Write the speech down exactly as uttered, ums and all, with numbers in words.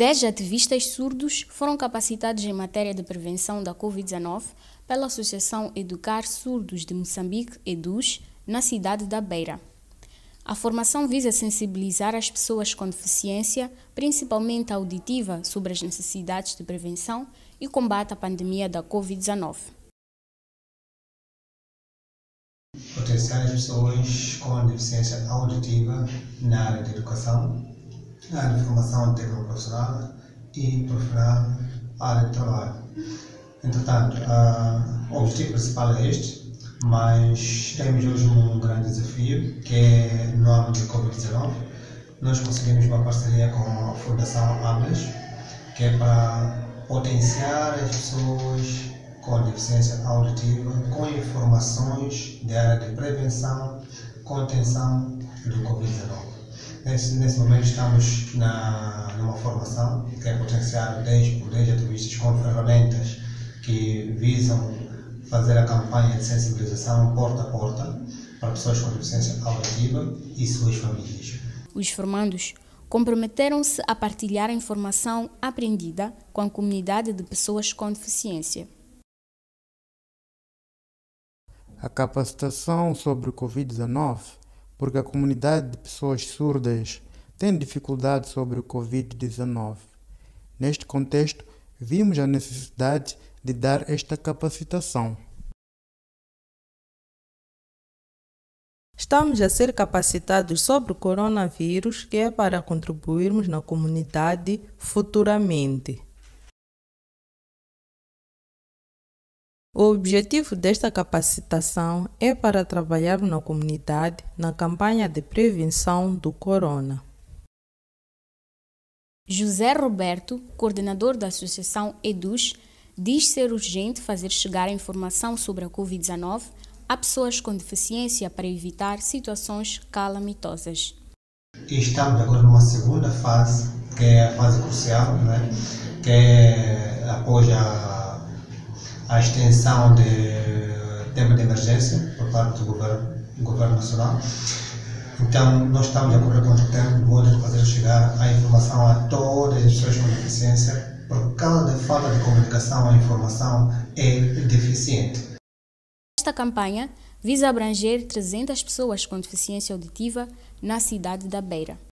Dez ativistas surdos foram capacitados em matéria de prevenção da covid dezenove pela Associação Educar Surdos de Moçambique, EDUS, na cidade da Beira. A formação visa sensibilizar as pessoas com deficiência, principalmente auditiva, sobre as necessidades de prevenção e combate à pandemia da covid dezenove. Potenciar as pessoas com deficiência auditiva na área de educação, na área de formação técnico profissional e profissional, área de trabalho. Entretanto, uh, o objetivo principal é este, mas temos hoje um grande desafio, que é no âmbito da covid dezenove. Nós conseguimos uma parceria com a Fundação ABLES, que é para potenciar as pessoas com deficiência auditiva com informações da área de prevenção, contenção do covid dezenove. Nesse, nesse momento estamos na, numa formação que é potenciar dez por dez ativistas com ferramentas que visam fazer a campanha de sensibilização porta a porta para pessoas com deficiência auditiva e suas famílias. Os formandos comprometeram-se a partilhar a informação aprendida com a comunidade de pessoas com deficiência. A capacitação sobre o covid dezenove, porque a comunidade de pessoas surdas tem dificuldade sobre o covid dezenove. Neste contexto, vimos a necessidade de dar esta capacitação. Estamos a ser capacitados sobre o coronavírus, que é para contribuirmos na comunidade futuramente. O objetivo desta capacitação é para trabalhar na comunidade na campanha de prevenção do corona. José Roberto, coordenador da Associação EDUS, diz ser urgente fazer chegar a informação sobre a covid dezenove a pessoas com deficiência para evitar situações calamitosas. E estamos agora numa segunda fase, que é a fase crucial, né? Que é após a, a extensão de tema de emergência por parte do governo, do governo nacional. Então, nós estamos a correr contra o tempo de fazer chegar a informação a todas as pessoas com deficiência, por causa da falta de comunicação, a informação é deficiente. Esta campanha visa abranger trezentas pessoas com deficiência auditiva na cidade da Beira.